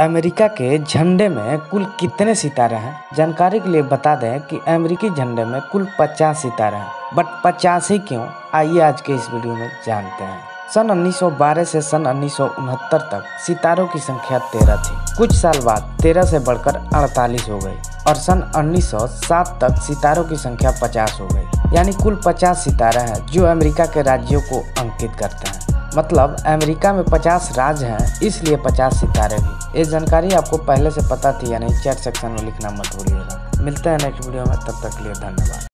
America के झंडे में कुल कितने सितारे हैं? जानकारी के लिए बता दें कि अमेरिकी झंडे में कुल 50 सितारे हैं। बट 50 ही क्यों? आइए आज के इस वीडियो में जानते हैं। सन 1912 से सन 1969 तक सितारों की संख्या 13 थी। कुछ साल बाद 13 से बढ़कर 48 हो गई और सन 1907 तक सितारों की संख्या 50 हो गई। यानी कुल 50 सितारे हैं जो अमेरिका के राज्यों को अंकित करते हैं। मतलब अमेरिका में 50 राज्य हैं, इसलिए 50 सितारे भी। ये जानकारी आपको पहले से पता थी या नहीं? चैट सेक्शन में लिखना मत भूलिएगा। मिलते हैं नेक्स्ट वीडियो में, तब तक के लिए धन्यवाद।